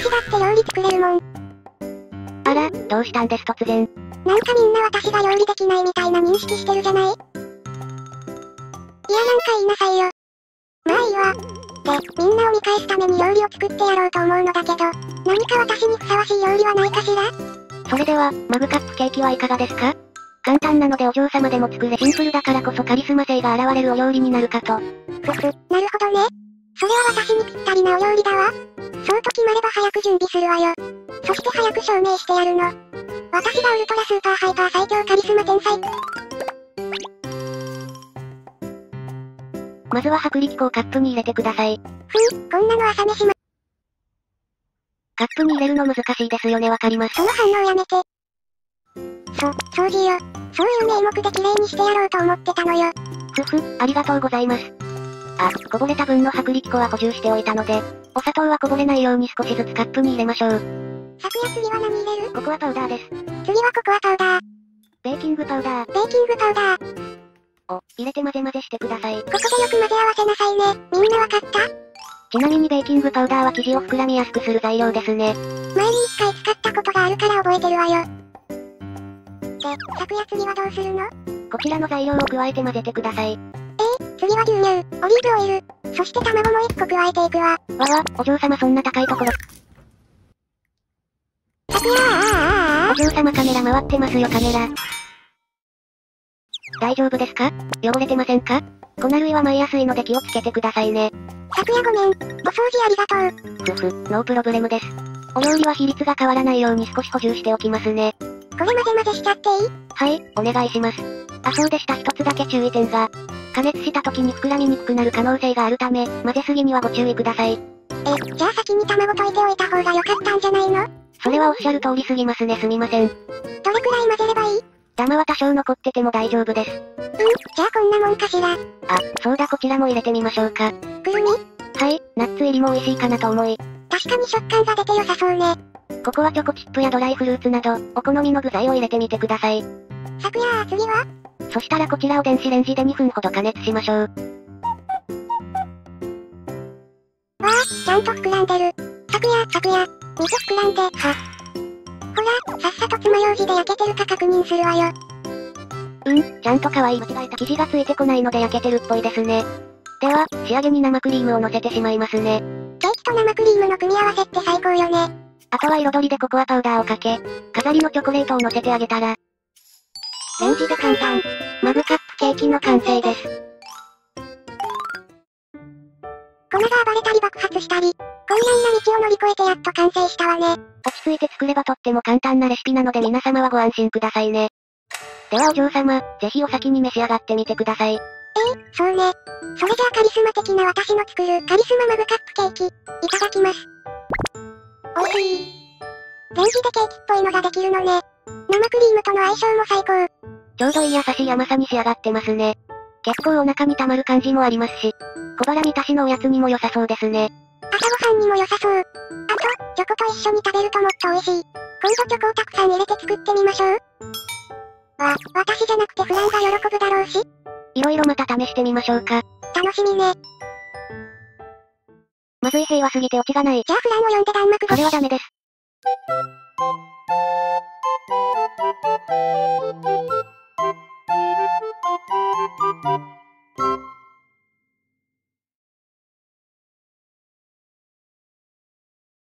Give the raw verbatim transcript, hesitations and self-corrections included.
私だって料理作れるもん。 あら、どうしたんです突然。 なんかみんな私が料理できないみたいな認識してるじゃない？いやなんか言いなさいよ。まあいいわ。で、みんなを見返すために料理を作ってやろうと思うのだけど、何か私にふさわしい料理はないかしら？ それでは、マグカップケーキはいかがですか？簡単なのでお嬢様でも作れ、シンプルだからこそカリスマ性が現れるお料理になるかと。 ふふ、なるほどね。それは私にぴったりなお料理だわ。そうと決まれば早く準備するわよ。そして早く証明してやるの。私がウルトラスーパーハイパー最強カリスマ天才。 まずは薄力粉をカップに入れてください。 ふん、こんなの朝飯ま。 カップに入れるの難しいですよね、わかります。 その反応やめて。そ、掃除よ。そういう名目で綺麗にしてやろうと思ってたのよ。 ふふ、ありがとうございます。あ、こぼれた分の薄力粉は補充しておいたので、お砂糖はこぼれないように少しずつカップに入れましょう。 昨夜次は何入れる？ ココアパウダーです。 次はココアパウダー。 ベーキングパウダー。 ベーキングパウダー。 を、入れて混ぜ混ぜしてください。 ここでよく混ぜ合わせなさいね。みんなわかった？ ちなみにベーキングパウダーは生地を膨らみやすくする材料ですね。 前に一回使ったことがあるから覚えてるわよ。で、昨夜次はどうするの？ こちらの材料を加えて混ぜてください。 えー、次は牛乳、オリーブオイル、そして卵も一個加えていくわ。 わわ、お嬢様そんな高いところ。 昨夜あーあーあー。 お嬢様カメラ回ってますよカメラ。大丈夫ですか？汚れてませんか？粉類は舞いやすいので気をつけてくださいね。 昨夜ごめん。お掃除ありがとう。 ふふ、ノープロブレムです。お料理は比率が変わらないように少し補充しておきますね。 これ混ぜ混ぜしちゃっていい？ はい、お願いします。あ、そうでした。一つだけ注意点が。加熱した時に膨らみにくくなる可能性があるため、混ぜすぎにはご注意ください。 え、じゃあ先に卵溶いておいた方が良かったんじゃないの？ それはおっしゃる通りすぎますね、すみません。 どれくらい混ぜればいい？ ダマは多少残ってても大丈夫です。うん、 じゃあこんなもんかしら。 あ、そうだこちらも入れてみましょうか。 くるみ？ はい、ナッツ入りも美味しいかなと思い。 確かに食感が出て良さそうね。 ここはチョコチップやドライフルーツなど、お好みの具材を入れてみてください。 昨夜次は？ そしたらこちらを電子レンジでにふんほど加熱しましょう。 わあ、ちゃんと膨らんでる。昨夜、昨夜、肉膨らんで、は。ほら、さっさと爪楊枝で焼けてるか確認するわよ。 うん、ちゃんと可愛い間違えた生地がついてこないので焼けてるっぽいですね。では、仕上げに生クリームを乗せてしまいますね。 ケーキと生クリームの組み合わせって最高よね。 あとは彩りでココアパウダーをかけ、飾りのチョコレートを乗せてあげたら、レンジで簡単、マグカップケーキの完成です。 粉が暴れたり爆発したり、困難な道を乗り越えてやっと完成したわね。 落ち着いて作ればとっても簡単なレシピなので皆様はご安心くださいね。ではお嬢様、ぜひお先に召し上がってみてください。 ええ、そうね。それじゃあカリスマ的な私の作るカリスママグカップケーキ、いただきます。おいしい。レンジでケーキっぽいのができるのね。生クリームとの相性も最高。 ちょうどいい優しい甘さに仕上がってますね。結構お腹に溜まる感じもありますし、小腹満たしのおやつにも良さそうですね。 朝ごはんにも良さそう。あと、チョコと一緒に食べるともっと美味しい。今度チョコをたくさん入れて作ってみましょう。わ、私じゃなくてフランが喜ぶだろうし。 いろいろまた試してみましょうか。 楽しみね。 まずい平和すぎてオチがない。 じゃあフランを呼んで弾幕それはダメです。